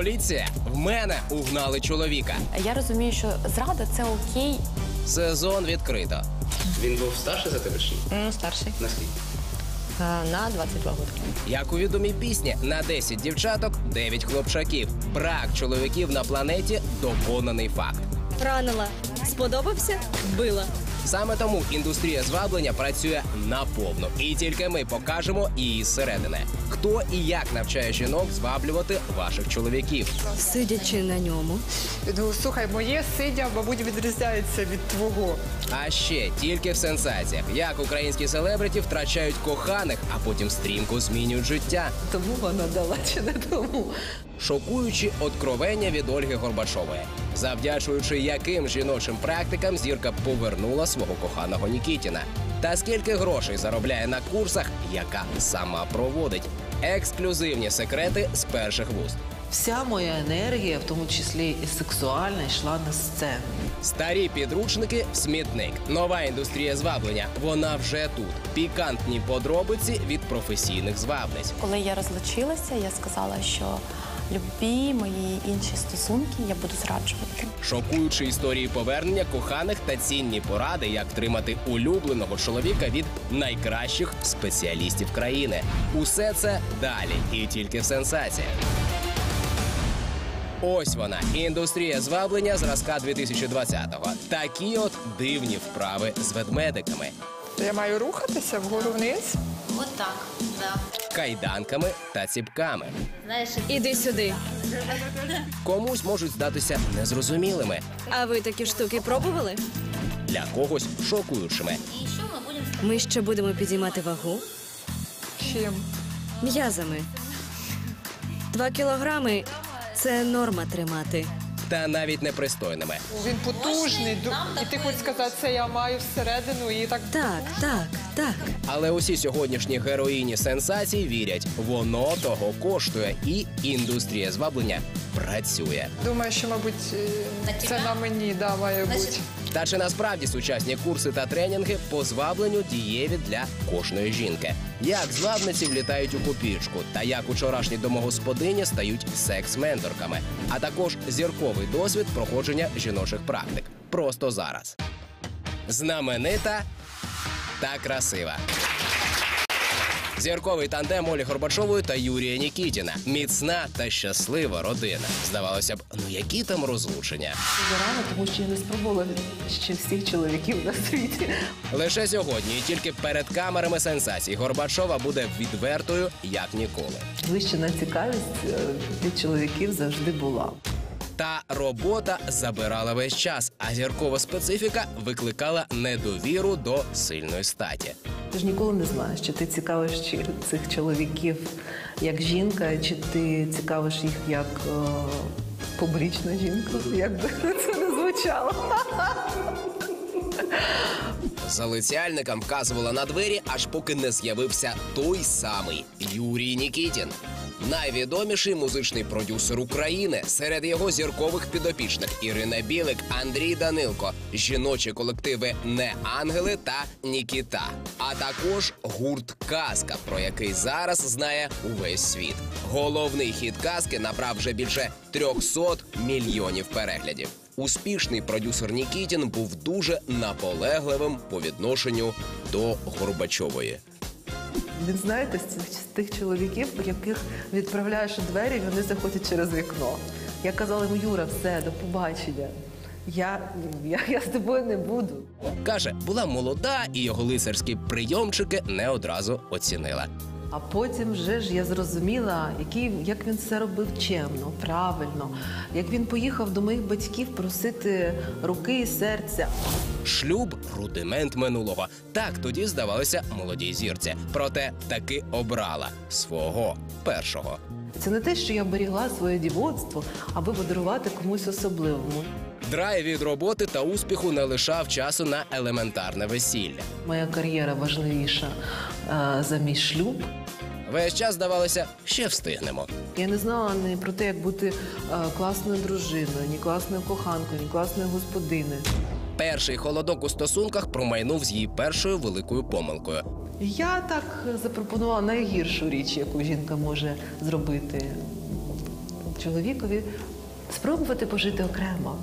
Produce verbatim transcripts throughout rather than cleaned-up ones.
Поліція, в мене угнали чоловіка. Я розумію, що зрада – це окей. Сезон відкрито. Він був старший за тебе чи ні? Ну, старший. Наскільки? На двадцять два роки. Як у відомій пісні, на десять дівчаток – дев'ять хлопчаків. Брак чоловіків на планеті – доказаний факт. Ранила. Сподобався? Вбила. Саме тому індустрія зваблення працює наповну. І тільки ми покажемо її зсередини. Хто і як навчає жінок зваблювати ваших чоловіків. Сидячи на ньому. Ну, слухай, моє сидя, мабуть, відрізняється від твого. А ще тільки в сенсаціях. Як українські селебриті втрачають коханих, а потім стрімко змінюють життя. Тому вона дала чи не тому. Шокуючі откровення від Ольги Горбачової. Завдячуючи яким жіночим практикам зірка повернула свого коханого Нікітіна. Та скільки грошей заробляє на курсах, яка сама проводить. Ексклюзивні секрети з перших вуст. Вся моя енергія, в тому числі і сексуальна, йшла на сцену. Старі підручники в смітник. Нова індустрія зваблення. Вона вже тут. Пікантні подробиці від професійних звабниць. Коли я розлучилася, я сказала, що любі мої інші стосунки я буду зраджувати. Шокуючі історії повернення коханих та цінні поради, як тримати улюбленого чоловіка від найкращих спеціалістів країни. Усе це далі і тільки в сенсаціях. Ось вона, індустрія зваблення зразка дві тисячі двадцятого. Такі от дивні вправи з ведмедиками. То я маю рухатися вгору-вниз? Вот так, да. Кайданками та ціпками. Знаешь, Іди сюди. Комусь можуть здатися незрозумілими, А ви такі штуки пробували? для когось шокуючими. и еще мы будем... Ми ще будемо підіймати вагу Чим? м'язами. Два кілограми – це норма тримати. Та навіть непристойними. Він потужний, ду- і ти хочеш сказати, це я маю всередину і так... Так, так, так. Але усі сьогоднішні героїні сенсацій вірять, воно того коштує, і індустрія зваблення працює. Думаю, що, мабуть, е, На це тебе? на мені, да, має бути. Значить, Та чи насправді сучасні курси та тренінги по звабленню дієві для кожної жінки? Як звабниці влітають у копійку, та як учорашні домогосподині стають секс-менторками, а також зірковий досвід проходження жіночих практик. Просто зараз. Знаменита та красива. Зірковий тандем Олі Горбачової та Юрія Нікітіна. Міцна та щаслива родина. Здавалося б, ну які там розлучення? Зарано, тому що я не спробувала ще всіх чоловіків на світі. Лише сьогодні, і тільки перед камерами сенсацій, Горбачова буде відвертою, як ніколи. Вищена цікавість е, від чоловіків завжди була. Та робота забирала весь час, а зіркова специфіка викликала недовіру до сильної статі. Ти ж ніколи не знаєш, чи ти цікавиш чи- цих чоловіків як жінка, чи ти цікавиш їх як е, публічна жінка, як би це не звучало. Залицяльникам вказувала на двері, аж поки не з'явився той самий Юрій Нікітін. Найвідоміший музичний продюсер України. Серед його зіркових підопічних Ірина Білик, Андрій Данилко, жіночі колективи «Не ангели» та «Нікіта». А також гурт «Казка», про який зараз знає увесь світ. Головний хіт «Казки» набрав вже більше трьохсот мільйонів переглядів. Успішний продюсер Нікітін був дуже наполегливим по відношенню до Горбачової. Він, знаєте, з цих- з тих чоловіків, яких відправляєш у двері, вони заходять через вікно. Я казала йому: Юра, все, до побачення. Я, я, я з тобою не буду. Каже, була молода і його лицарські прийомчики не одразу оцінила. А потім вже ж я зрозуміла, який, як він все робив чемно, правильно. Як він поїхав до моїх батьків просити руки і серця. Шлюб – рудимент минулого. Так тоді здавалося молодій зірці. Проте таки обрала свого першого. Це не те, що я берегла своє дівоцтво, аби подарувати комусь особливому. Драйв від роботи та успіху не лишав часу на елементарне весілля. Моя кар'єра важливіша е, за мій шлюб. Весь час, здавалося, ще встигнемо. Я не знала ні про те, як бути е, класною дружиною, ні класною коханкою, ні класною господиною. Перший холодок у стосунках промайнув з її першою великою помилкою. Я так запропонувала найгіршу річ, яку жінка може зробити чоловікові спробувати пожити окремо.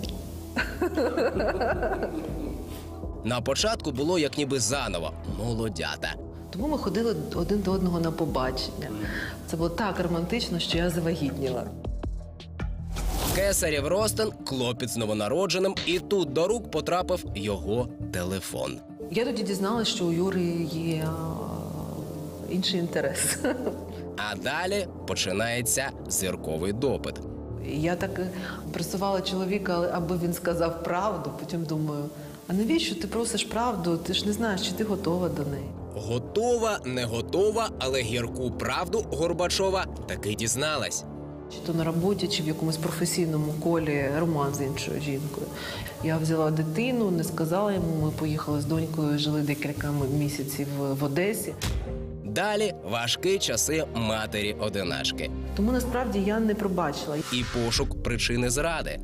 На початку було як ніби заново молодята. Тому ми ходили один до одного на побачення. Це було так романтично, що я завагітніла. Кесарів розтин, клопіт з новонародженим, і тут до рук потрапив його телефон. Я тоді дізналася, що у Юри є а, інший інтерес. А далі починається зірковий допит. Я так просувала чоловіка, аби він сказав правду. Потім думаю, а навіщо ти просиш правду? Ти ж не знаєш, чи ти готова до неї. Готова, не готова, але гірку правду Горбачова таки дізналась. Чи то на роботі, чи в якомусь професійному колі роман з іншою жінкою. Я взяла дитину, не сказала йому, ми поїхали з донькою, жили декілька місяців в Одесі. Далі важкі часи матері-одиначки. Тому насправді я не пробачила. І пошук причини зради.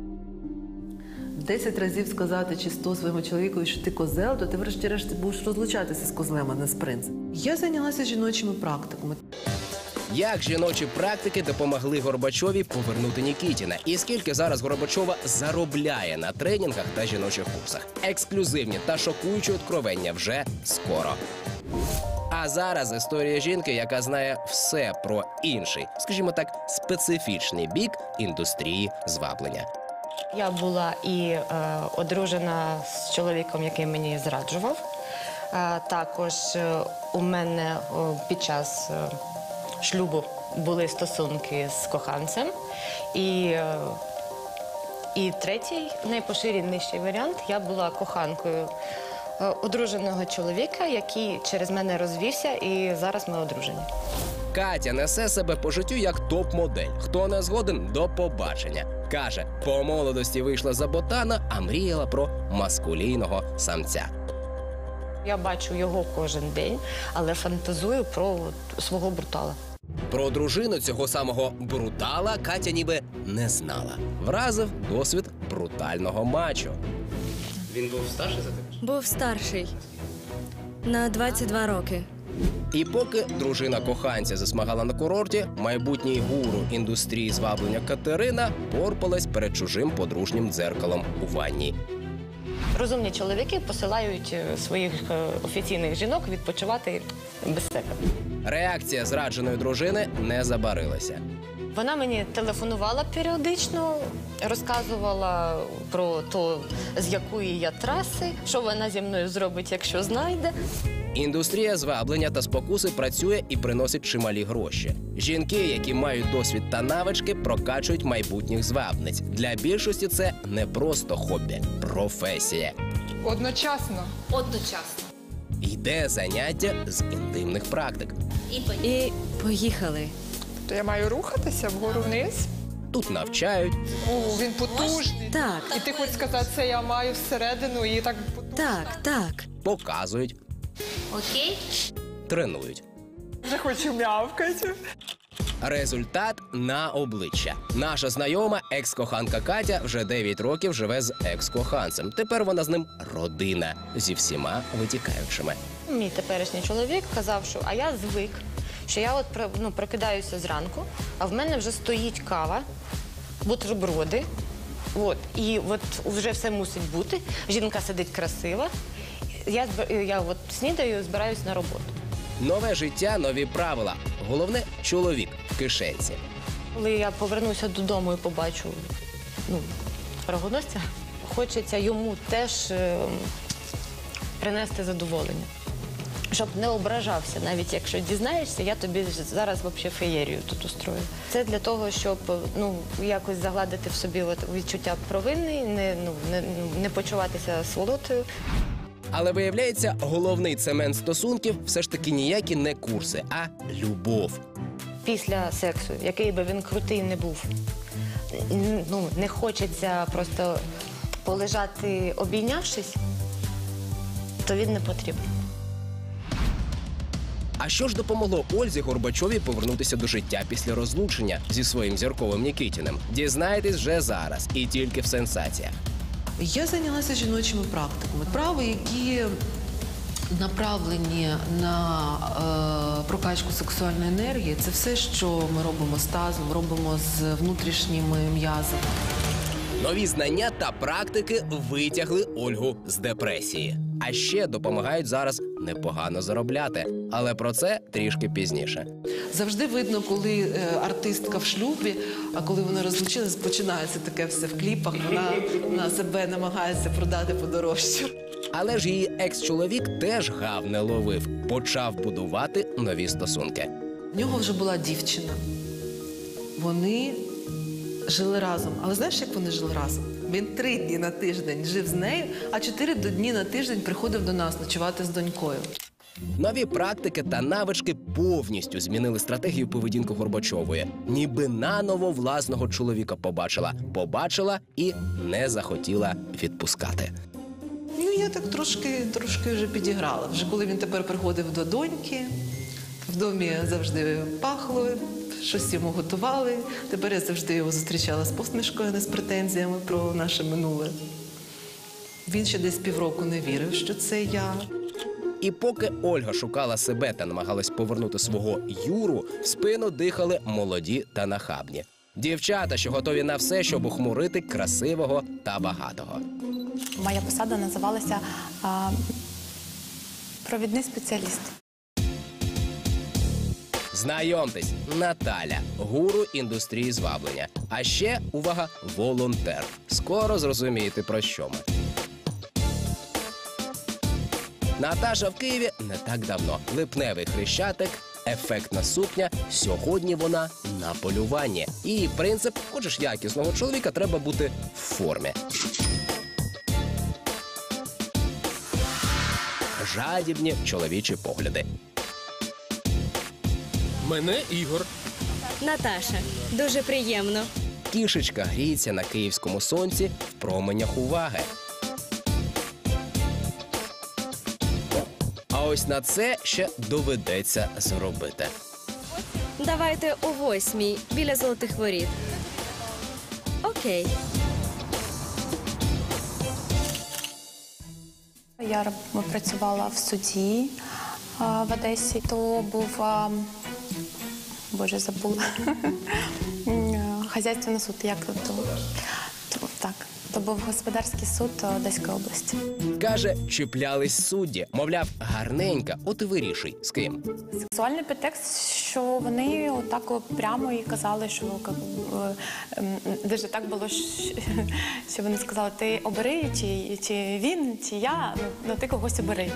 Десять разів сказати чи сто своєму чоловікові, що ти козел, то ти врешті-решт будеш розлучатися з козлем, а не з принцем. Я зайнялася жіночими практиками. Як жіночі практики допомогли Горбачові повернути Нікітіна? І скільки зараз Горбачова заробляє на тренінгах та жіночих курсах? Ексклюзивні та шокуючі откровення вже скоро. А зараз історія жінки, яка знає все про інший, скажімо так, специфічний бік індустрії зваблення. Я була і е, одружена з чоловіком, який мені зраджував. Е, також е, у мене е, під час е, шлюбу були стосунки з коханцем. І, е, і третій, найпоширеніший варіант, я була коханкою е, одруженого чоловіка, який через мене розвівся, і зараз ми одружені. Катя несе себе по життю як топ-модель. Хто не згоден – до побачення. Каже, по молодості вийшла за ботана, а мріяла про маскулінного самця. Я бачу його кожен день, але фантазую про от, свого брутала. Про дружину цього самого брутала Катя ніби не знала. Вразив досвід брутального мачо. Він був старший за тебе? Був старший. На двадцять два роки. І поки дружина коханця засмагала на курорті, майбутній гуру індустрії зваблення Катерина порпалась перед чужим подружнім дзеркалом у ванні. Розумні чоловіки посилають е, своїх е, офіційних жінок відпочивати без себе. Реакція зрадженої дружини не забарилася. Вона мені телефонувала періодично, розказувала про те, з якої я траси, що вона зі мною зробить, якщо знайде. Індустрія зваблення та спокуси працює і приносить чималі гроші. Жінки, які мають досвід та навички, прокачують майбутніх звабниць. Для більшості це не просто хобі, професія. Одночасно. Одночасно. Йде заняття з інтимних практик. І поїхали. І поїхали. То я маю рухатися вгору вниз. Тут навчають, О, він потужний. Так, І ти хочеш сказати, це я маю всередину і так потужно. так, так. показують, Окей? тренують. Вже хочу м'явкати. Результат на обличчя. Наша знайома екс-коханка Катя вже дев'ять років живе з екс-коханцем. Тепер вона з ним родина зі всіма витікаючими. Мій теперішній чоловік казав, що а я звик, що я от ну, прокидаюся зранку, а в мене вже стоїть кава, бутерброди, от, і от вже все мусить бути. Жінка сидить красива. Я, я от снідаю і збираюсь на роботу. Нове життя, нові правила. Головне – чоловік в кишенці. Коли я повернуся додому і побачу ну, рогоносця, хочеться йому теж е, принести задоволення. Щоб не ображався, навіть якщо дізнаєшся, я тобі зараз взагалі феєрію тут устрою. Це для того, щоб ну, якось загладити в собі от відчуття провини, не, ну, не, не почуватися сволотою. Але виявляється, головний цемент стосунків все ж таки ніякі не курси, а любов. Після сексу, який би він крутий не був, ну, не хочеться просто полежати обійнявшись, то він не потрібен. А що ж допомогло Ользі Горбачовій повернутися до життя після розлучення зі своїм зірковим Нікітіним? Дізнайтесь вже зараз і тільки в сенсаціях. Я зайнялася жіночими практиками. Вправи, які направлені на е, прокачку сексуальної енергії. Це все, що ми робимо з тазом, робимо з внутрішніми м'язами. Нові знання та практики витягли Ольгу з депресії. А ще допомагають зараз непогано заробляти. Але про це трішки пізніше. Завжди видно, коли е, артистка в шлюбі, а коли вони розлучились, починається таке все в кліпах. Вона, вона себе намагається продати подорожче. Але ж її екс-чоловік теж гав не ловив. Почав будувати нові стосунки. В нього вже була дівчина. Вони жили разом. Але знаєш, як вони жили разом? Він три дні на тиждень жив з нею, а чотири дні на тиждень приходив до нас ночувати з донькою. Нові практики та навички повністю змінили стратегію поведінки Горбачової. Ніби наново власного чоловіка побачила. Побачила і не захотіла відпускати. Ну, я так трошки, трошки вже підіграла. Вже коли він тепер приходив до доньки, в домі завжди пахло, щось йому готували. Тепер я завжди його зустрічала з посмішкою, не з претензіями про наше минуле. Він ще десь півроку не вірив, що це я. І поки Ольга шукала себе та намагалась повернути свого Юру, в спину дихали молоді та нахабні. Дівчата, що готові на все, щоб ухмурити красивого та багатого. Моя посада називалася а, провідний спеціаліст. Знайомтесь, Наталя, гуру індустрії зваблення. А ще, увага, волонтер. Скоро зрозумієте, про що ми. Наташа в Києві не так давно. Липневий хрещатик, ефектна сукня. Сьогодні вона на полюванні. Її принцип – хочеш якісного чоловіка, треба бути в формі. Жадібні чоловічі погляди. Мене Ігор. Наташа, дуже приємно. Кішечка гріється на київському сонці в променях уваги. А ось на це ще доведеться зробити. Давайте о восьмій, біля Золотих Воріт. Окей. Я роб- працювала в суді а, в Одесі. То був, а, боже, забула, хазяйственний суд, як то, то, так, то був господарський суд Одеської області. Каже, чіплялись судді. Мовляв, гарненька, от і вирішуй, з ким. Сексуальний підтекст, що вони отак от прямо і казали, що як, е, ем, даже так було, що, що вони сказали, ти обери, чи, чи він, чи я, ну, ну ти когось обери.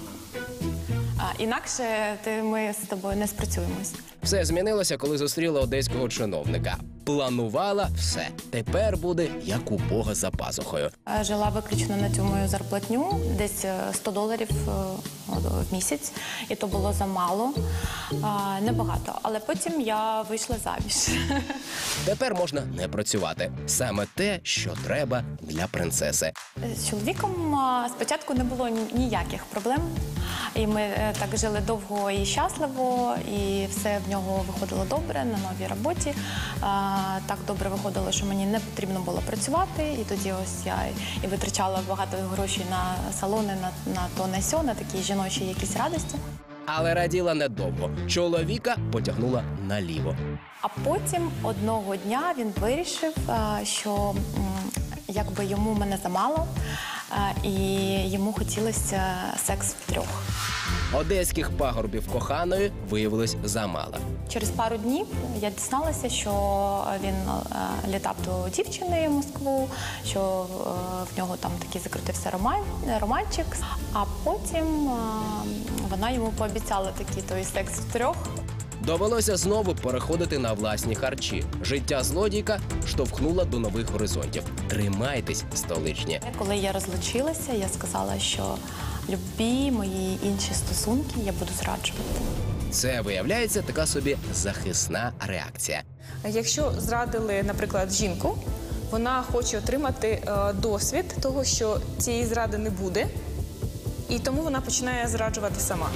А, інакше ти, ми з тобою не спрацюємось. Все змінилося, коли зустріла одеського чиновника. Планувала все. Тепер буде, як у Бога за пазухою. Е, Жила виключно на цю мою зарплатню, десь е, сто доларів е, в місяць, і то було замало, е, небагато. Але потім я вийшла заміж. Тепер можна не працювати. Саме те, що треба для принцеси. З чоловіком а, спочатку не було ні- ніяких проблем. І ми е, так жили довго і щасливо, і все в нього виходило добре на новій роботі. А, так добре виходило, що мені не потрібно було працювати. І тоді ось я і витрачала багато грошей на салони, на, на то, на сьо, на такі жіночі якісь радості. Але раділа недовго. Чоловіка потягнула наліво. А потім одного дня він вирішив, а, що м, якби йому мене замало, а, і йому хотілося секс втрьох. Одеських пагорбів коханої виявилось замало. Через пару днів я дізналася, що він е, літав до дівчини в Москву, що е, в нього там такий закрутився роман, романчик. А потім е, вона йому пообіцяла такий той секс втрьох. Довелося знову переходити на власні харчі. Життя злодійка штовхнула до нових горизонтів. Тримайтесь, столичні. Коли я розлучилася, я сказала, що любі мої інші стосунки я буду зраджувати. Це, виявляється, така собі захисна реакція. Якщо зрадили, наприклад, жінку, вона хоче отримати е, досвід того, що цієї зради не буде, і тому вона починає зраджувати сама.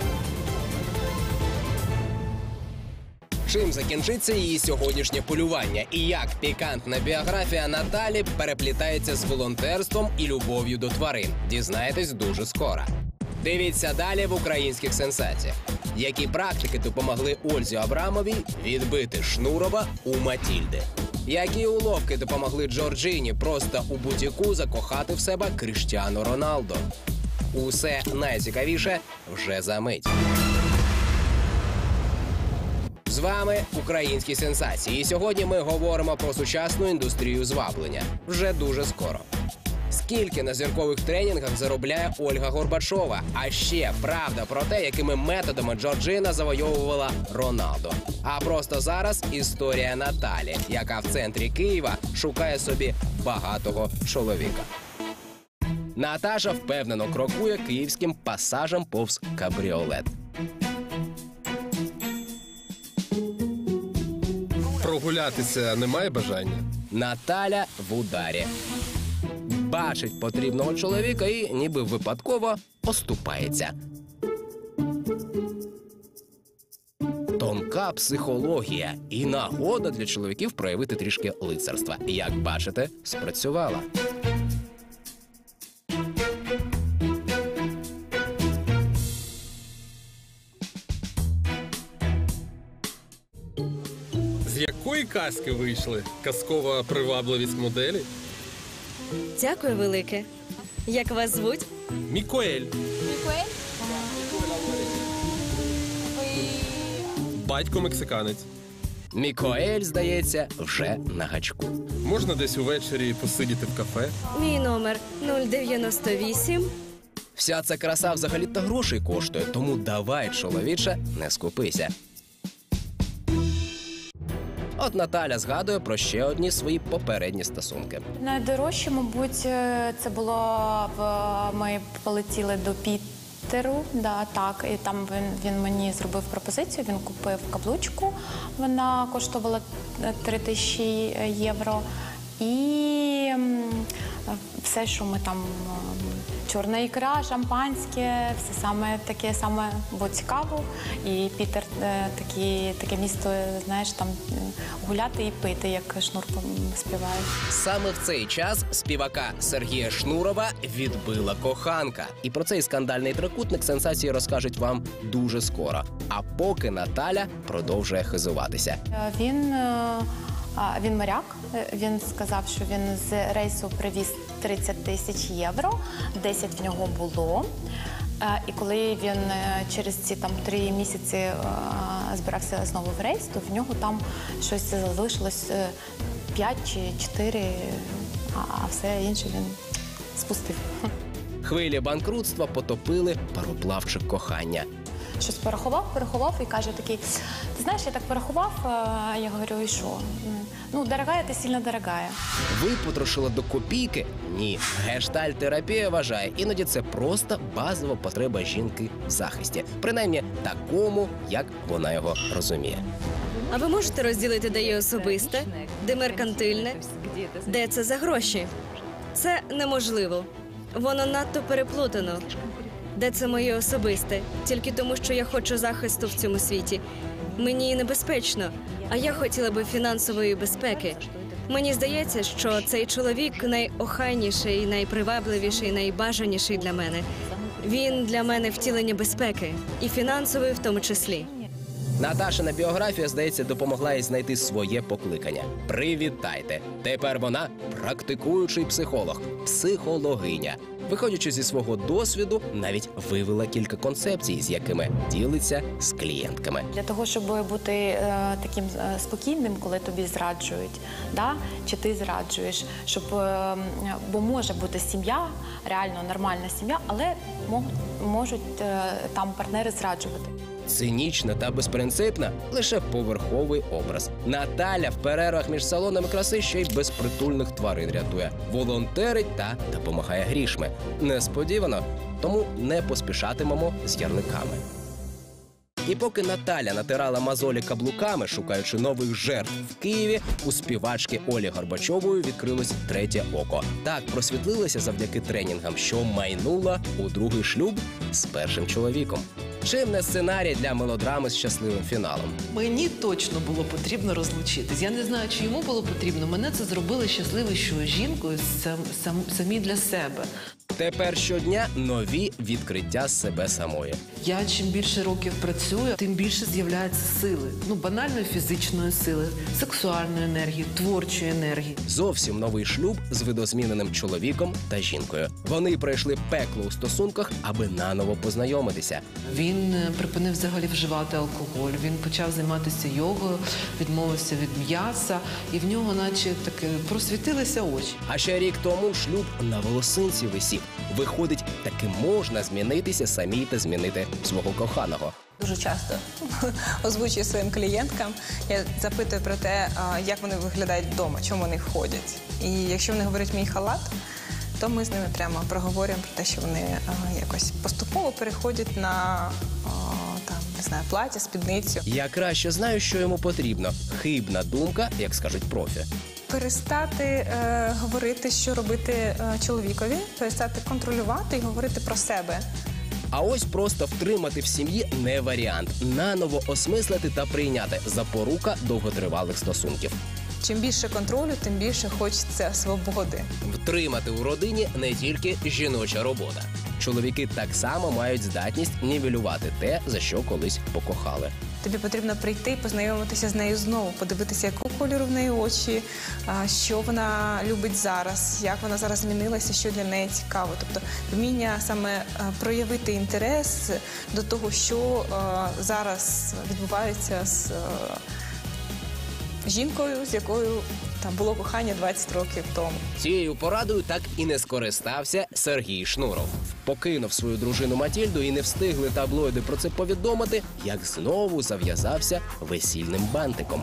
Чим закінчиться її сьогоднішнє полювання? І як пікантна біографія Наталі переплітається з волонтерством і любов'ю до тварин? Дізнаєтесь дуже скоро. Дивіться далі в українських сенсаціях. Які практики допомогли Ользі Абрамовій відбити Шнурова у Матільди? Які уловки допомогли Джорджині просто у бутіку закохати в себе Кріштіану Роналдо? Усе найцікавіше вже за мить. З вами «Українські сенсації». І сьогодні ми говоримо про сучасну індустрію зваблення. Вже дуже скоро. Скільки на зіркових тренінгах заробляє Ольга Горбачова? А ще правда про те, якими методами Джорджина завойовувала Роналдо. А просто зараз історія Наталі, яка в центрі Києва шукає собі багатого чоловіка. Наташа впевнено крокує київським пасажем повз кабріолет. Прогулятися немає бажання? Наталя в ударі. Бачить потрібного чоловіка і ніби випадково оступається. Тонка психологія і нагода для чоловіків проявити трішки лицарства. Як бачите, спрацювала. З якої казки вийшли? Казкова привабливість моделі? Дякую велике. Як вас звуть? Мікоель. Батько мексиканець. Мікоель, здається, вже на гачку. Можна десь увечері посидіти в кафе? Мій номер нуль дев'яносто вісім. Вся ця краса взагалі-то грошей коштує, тому давай, чоловіче, не скупися. От Наталя згадує про ще одні свої попередні стосунки. Найдорожче, мабуть, це було в ми полетіли до Пітеру, да, так, і там він, він мені зробив пропозицію, він купив каблучку, вона коштувала три тисячі євро. І м, все, що ми там, чорна ікра, шампанське, все саме таке саме було цікаво. І Пітер е, такі, таке місто, знаєш, там е, гуляти і пити, як Шнур співає. Саме в цей час співака Сергія Шнурова відбила коханка. І про цей скандальний трикутник сенсації розкажуть вам дуже скоро. А поки Наталя продовжує хизуватися. Е, Він, е, а, він моряк, Е, він сказав, що він з рейсу привіз тридцять тисяч євро, десять в нього було. Е, І коли він е, через ці там три місяці е, збирався знову в рейс, то в нього там щось залишилось е, п'ять чи чотири, а, а все інше він спустив. Хвилі банкрутства потопили пароплавчик кохання. Щось порахував, порахував і каже такий, ти знаєш, я так порахував, а я говорю, і що? Ну, дорогая, ти сильно дорогая. Випотрошила до копійки? Ні. Гештальт-терапія вважає, іноді це просто базова потреба жінки в захисті. Принаймні такому, як вона його розуміє. А ви можете розділити, де є особисте, де меркантильне, де це за гроші? Це неможливо. Воно надто переплутано. Де це моє особисте? Тільки тому, що я хочу захисту в цьому світі. Мені небезпечно, а я хотіла би фінансової безпеки. Мені здається, що цей чоловік найохайніший, найпривабливіший, найбажаніший для мене. Він для мене втілення безпеки, і фінансової в тому числі. Наташина біографія, здається, допомогла їй знайти своє покликання. Привітайте! Тепер вона практикуючий психолог, психологиня. Виходячи зі свого досвіду, навіть вивела кілька концепцій, з якими ділиться з клієнтками. Для того, щоб бути е, таким е, спокійним, коли тобі зраджують, да? Чи ти зраджуєш, щоб, е, бо може бути сім'я, реально нормальна сім'я, але мо- можуть е, там партнери зраджувати. Цинічна та безпринципна – лише поверховий образ. Наталя в перервах між салонами краси ще й безпритульних тварин рятує. Волонтерить та допомагає грішми. Несподівано, тому не поспішатимемо з ярликами. І поки Наталя натирала мозолі каблуками, шукаючи нових жертв в Києві, у співачки Олі Горбачової відкрилось третє око. Так просвітлилася завдяки тренінгам, що майнула у другий шлюб з першим чоловіком. Чим не сценарій для мелодрами з щасливим фіналом? Мені точно було потрібно розлучитись. Я не знаю, чи йому було потрібно. Мене це зробило щасливою жінкою сам, сам, самі для себе. Тепер щодня нові відкриття себе самої. Я чим більше років працюю, тим більше з'являється сили. Ну, банальної фізичної сили, сексуальної енергії, творчої енергії. Зовсім новий шлюб з видозміненим чоловіком та жінкою. Вони пройшли пекло у стосунках, аби наново познайомитися. Він е, припинив взагалі вживати алкоголь, він почав займатися йогою, відмовився від м'яса, і в нього наче таке просвітилися очі. А ще рік тому шлюб на волосинці висів. Виходить, таки можна змінитися самій та змінити свого коханого. Дуже часто озвучую своїм клієнткам. Я запитую про те, а, як вони виглядають вдома, чому вони входять. І якщо вони говорять мій халат, то ми з ними прямо проговорюємо про те, що вони а, якось поступово переходять на а, там, не знаю, плаття, спідницю. Я краще знаю, що йому потрібно. Хибна думка, як скажуть профі. Перестати е, говорити, що робити е, чоловікові, перестати контролювати і говорити про себе. А ось просто втримати в сім'ї не варіант. Наново осмислити та прийняти запорука довготривалих стосунків. Чим більше контролю, тим більше хочеться свободи. Втримати у родині не тільки жіноча робота. Чоловіки так само мають здатність нівелювати те, за що колись покохали. Тобі потрібно прийти, познайомитися з нею знову, подивитися, якого кольору в неї очі, а, що вона любить зараз, як вона зараз змінилася, що для неї цікаво. Тобто вміння саме а, проявити інтерес до того, що а, зараз відбувається з а, жінкою, з якою там було кохання двадцять років тому. Цією порадою так і не скористався Сергій Шнуров. Покинув свою дружину Матільду і не встигли таблоїди про це повідомити, як знову зав'язався весільним бантиком.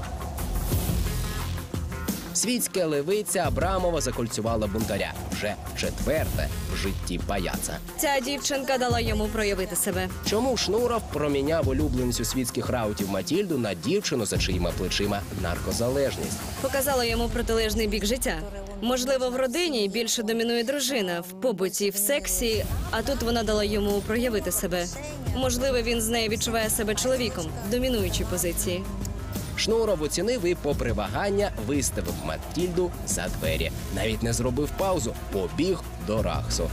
Світська левиця Абрамова закольцювала бунтаря. Вже четверте в житті паяца. Ця дівчинка дала йому проявити себе. Чому Шнуров проміняв улюбленцю світських раутів Матільду на дівчину, за чиїми плечима наркозалежність? Показала йому протилежний бік життя. Можливо, в родині більше домінує дружина, в побуті, в сексі, а тут вона дала йому проявити себе. Можливо, він з нею відчуває себе чоловіком в домінуючій позиції. Шнуров оцінив і, попри вагання, виставив Матільду за двері. Навіть не зробив паузу, побіг до Рахсу.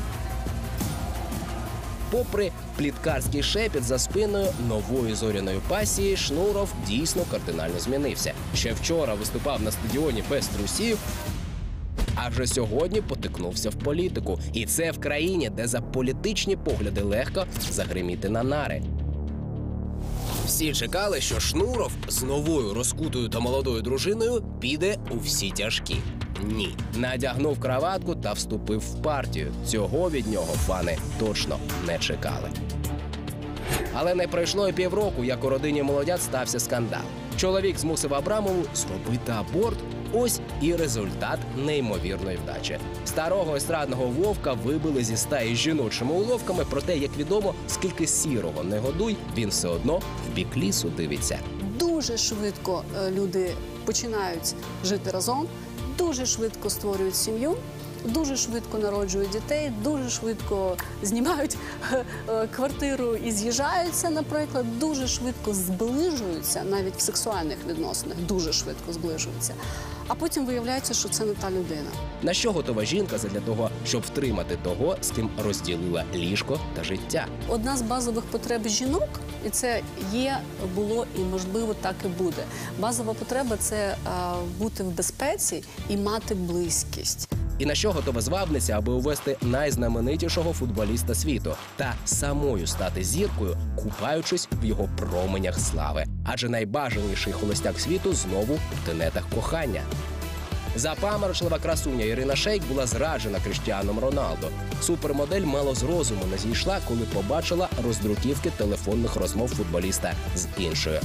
Попри пліткарський шепіт за спиною нової зоряної пасії, Шнуров дійсно кардинально змінився. Ще вчора виступав на стадіоні без трусів, а вже сьогодні потикнувся в політику. І це в країні, де за політичні погляди легко загриміти на нари. Всі чекали, що Шнуров з новою розкутою та молодою дружиною піде у всі тяжкі. Ні. Надягнув краватку та вступив в партію. Цього від нього фани точно не чекали. Але не пройшло і півроку, як у родині молодят стався скандал. Чоловік змусив Абрамову зробити аборт. Ось і результат неймовірної вдачі. Старого естрадного вовка вибили зі стаї жіночими уловками, проте, як відомо, скільки сірого не годуй, він все одно в бік лісу дивиться. Дуже швидко е, люди починають жити разом, дуже швидко створюють сім'ю, дуже швидко народжують дітей, дуже швидко знімають е, е, квартиру і з'їжджаються, наприклад, дуже швидко зближуються, навіть в сексуальних відносинах дуже швидко зближуються. А потім виявляється, що це не та людина. На що готова жінка задля того, щоб втримати того, з ким розділила ліжко та життя? Одна з базових потреб жінок, і це є, було і, можливо, так і буде. Базова потреба – це е, бути в безпеці і мати близькість. І на що готова звабниця, аби увести найзнаменитішого футболіста світу та самою стати зіркою, купаючись в його променях слави. Адже найбажаніший холостяк світу знову в тенетах кохання. Запаморочлива красуня Ірина Шейк була зраджена Кріштіаном Роналдо. Супермодель мало з розуму не зійшла, коли побачила роздруківки телефонних розмов футболіста з іншою.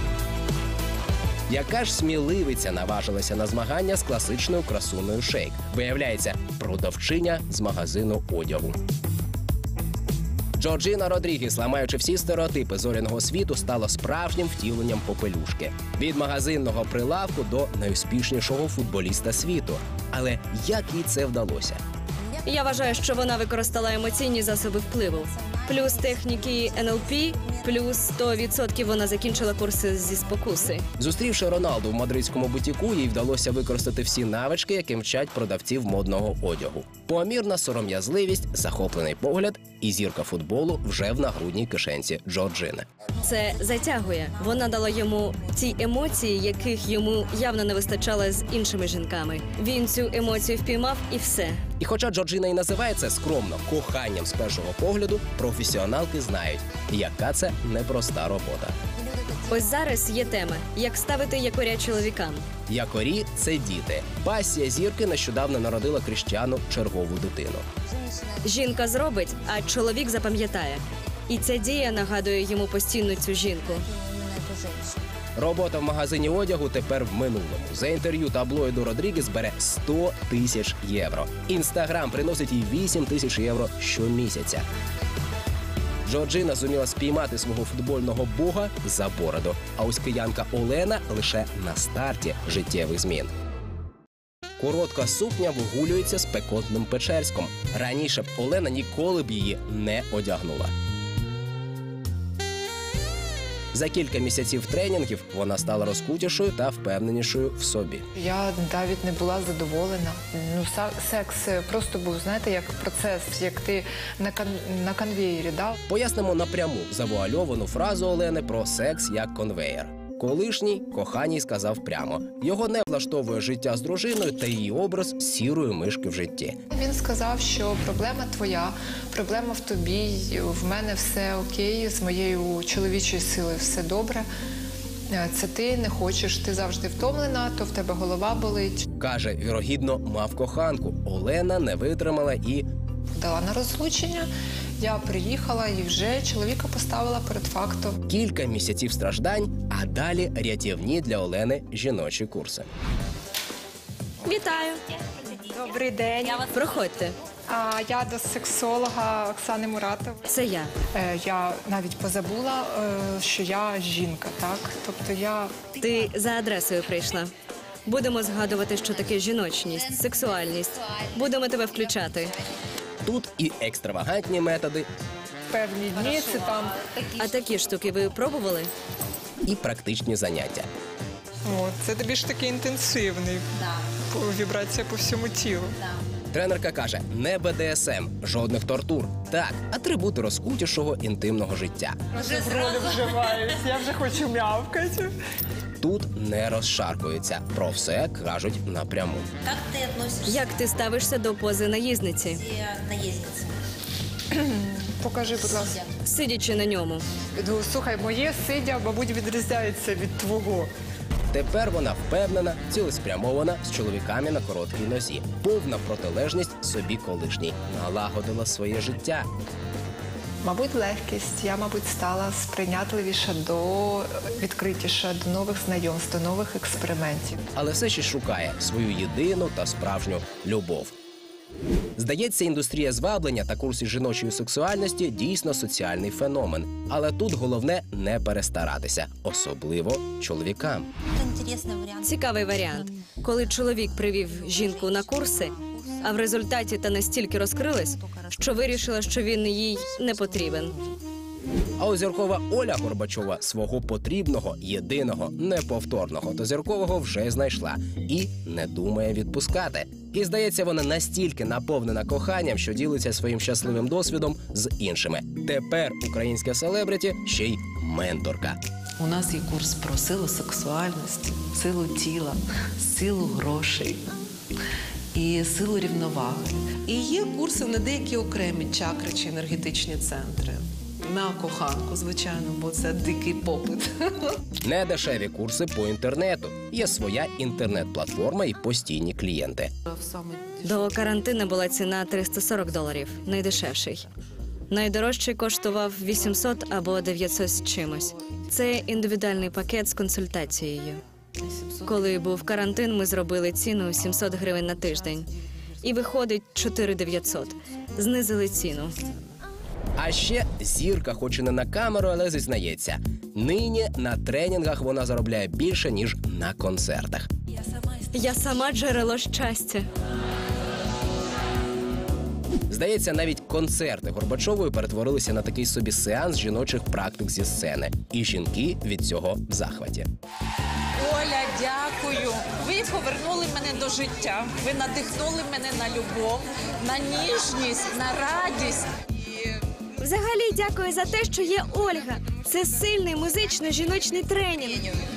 Яка ж сміливиця наважилася на змагання з класичною красуною Шейк? Виявляється, продавчиня з магазину одягу. Джорджіна Родрігес, ламаючи всі стереотипи зоряного світу, стала справжнім втіленням попелюшки. Від магазинного прилавку до найуспішнішого футболіста світу. Але як їй це вдалося? Я вважаю, що вона використала емоційні засоби впливу. Плюс техніки ен ел пі Плюс сто відсотків вона закінчила курси зі спокуси. Зустрівши Роналду в мадридському бутіку, їй вдалося використати всі навички, які вчать продавців модного одягу. Помірна сором'язливість, захоплений погляд і зірка футболу вже в нагрудній кишенці Джорджини. Це затягує. Вона дала йому ті емоції, яких йому явно не вистачало з іншими жінками. Він цю емоцію впіймав і все. І хоча Джорджина і називає це скромно коханням з першого погляду, професіоналки знають, яка це непроста робота. Ось зараз є тема – як ставити якоря чоловікам. Якорі – це діти. Пасія зірки нещодавно народила Кріштіану чергову дитину. Жінка зробить, а чоловік запам'ятає. І ця дія нагадує йому постійно цю жінку. Робота в магазині одягу тепер в минулому. За інтерв'ю таблоїду Родрігес бере сто тисяч євро. Інстаграм приносить їй вісім тисяч євро щомісяця. Джорджина зуміла спіймати свого футбольного бога за бороду, а ось киянка Олена лише на старті життєвих змін. Коротка сукня вигулюється з пекотним Печерськом. Раніше б Олена ніколи б її не одягнула. За кілька місяців тренінгів вона стала розкутішою та впевненішою в собі. Я навіть не була задоволена. Ну, секс просто був, знаєте, як процес, як ти на, кон... на конвеєрі, да? Пояснимо напряму завуальовану фразу Олени про секс як конвеєр. Колишній коханій сказав прямо. Його не влаштовує життя з дружиною та її образ сірої мишки в житті. Він сказав, що проблема твоя, проблема в тобі, в мене все окей, з моєю чоловічою силою все добре. Це ти не хочеш, ти завжди втомлена, то в тебе голова болить. Каже, вірогідно, мав коханку. Олена не витримала і дала на розлучення. Я приїхала і вже чоловіка поставила перед фактом. Кілька місяців страждань, а далі рятівні для Олени жіночі курси. Вітаю! Добрий день. Проходьте. А, я до сексолога Оксани Муратової. Це я. Е, я навіть позабула, е, що я жінка, так? Тобто я... Ти за адресою прийшла. Будемо згадувати, що таке жіночність, сексуальність. Будемо тебе включати. Тут і екстравагантні методи, певні дні це там. А такі штуки ви пробували? І практичні заняття. О, це тобі ж такий інтенсивний. Да. Вібрація по всьому тілу. Да. Тренерка каже, не Бе Де Ес Ем, жодних тортур. Так, атрибути розкутішого інтимного життя. Вже зразу вживаюсь, я вже хочу м'явкати. Тут не розшаркуються. Про все кажуть напряму. Як ти відносишся? Як ти ставишся до пози наїзниці? Наїзниці. Покажи, будь ласка. Сидячи на ньому. Слухай, моє сидя, мабуть, відрізняється від твого. Тепер вона впевнена, цілеспрямована, з чоловіками на короткій нозі. Повна протилежність собі колишній. Налагодила своє життя. Мабуть, легкість. Я, мабуть, стала сприйнятливіша до відкритіша до нових знайомств, до нових експериментів. Але все ще шукає свою єдину та справжню любов. Здається, індустрія зваблення та курси жіночої сексуальності дійсно соціальний феномен. Але тут головне не перестаратися, особливо чоловікам. Цікавий варіант. Коли чоловік привів жінку на курси, а в результаті та настільки розкрилась, що вирішила, що він їй не потрібен. А ось зіркова Оля Горбачова свого потрібного, єдиного, неповторного та зіркового вже знайшла і не думає відпускати. І, здається, вона настільки наповнена коханням, що ділиться своїм щасливим досвідом з іншими. Тепер українська селебриті ще й менторка. У нас є курс про силу сексуальності, силу тіла, силу грошей і силу рівноваги. І є курси на деякі окремі чакри чи енергетичні центри. На коханку, звичайно, бо це дикий попит. Недешеві курси по інтернету. Є своя інтернет-платформа і постійні клієнти. До карантину була ціна триста сорок доларів, найдешевший. Найдорожчий коштував вісімсот або дев'ятсот з чимось. Це індивідуальний пакет з консультацією. Коли був карантин, ми зробили ціну сімсот гривень на тиждень. І виходить чотири тисячі дев'ятсот. Знизили ціну. А ще зірка, хоч і не на камеру, але зізнається. Нині на тренінгах вона заробляє більше, ніж на концертах. Я сама джерело щастя. Здається, навіть концерти Горбачової перетворилися на такий собі сеанс жіночих практик зі сцени. І жінки від цього в захваті. Оля, дякую. Ви повернули мене до життя. Ви надихнули мене на любов, на ніжність, на радість. Взагалі дякую за те, що є Ольга. Це сильний музично-жіночний тренінг.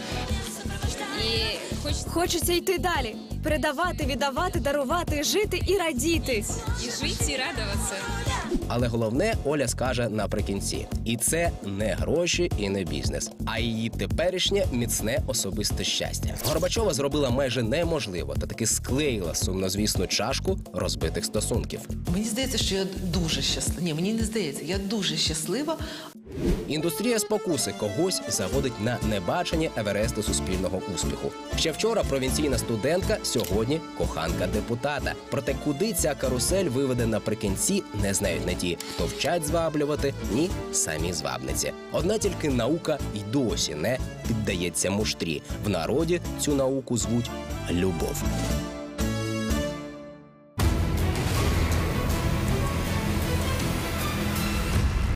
І хоч... Хочеться йти далі. Передавати, віддавати, дарувати, жити і радіти. і жити, і радуватися. Але головне Оля скаже наприкінці. І це не гроші і не бізнес, а її теперішнє міцне особисте щастя. Горбачова зробила майже неможливо та таки склеїла сумнозвісну чашку розбитих стосунків. Мені здається, що я дуже щаслива. Ні, мені не здається, я дуже щаслива. Індустрія спокуси когось заводить на небачені еверести суспільного успіху. Ще вчора провінційна студентка, сьогодні коханка депутата. Проте куди ця карусель виведе наприкінці, не знають не ті, хто вчать зваблювати, ні самі звабниці. Одна тільки наука й досі не піддається муштрі. В народі цю науку звуть любов.